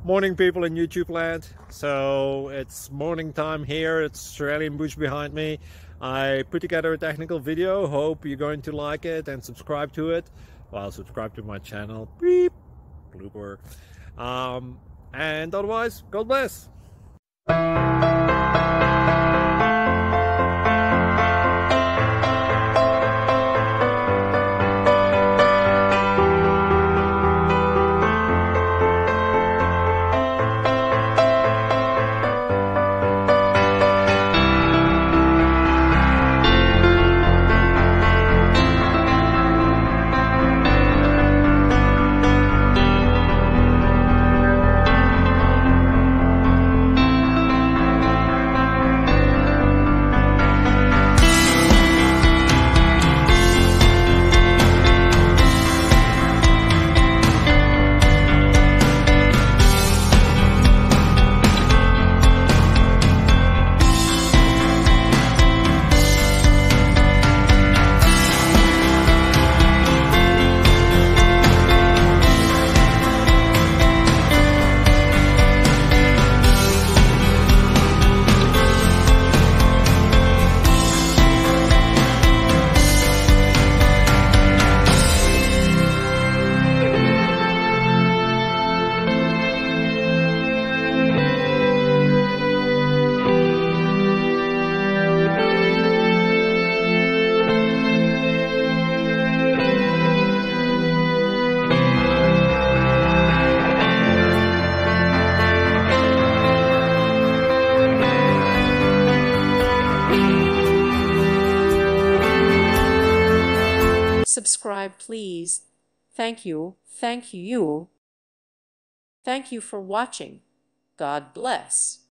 Morning, people in YouTube land. So it's morning time here. It's Australian bush behind me. I put together a technical video. Hope you're going to like it and subscribe to it. Well, subscribe to my channel. Beep. Blooper. And otherwise, God bless. Subscribe, please. Thank you. Thank you. Thank you for watching. God bless.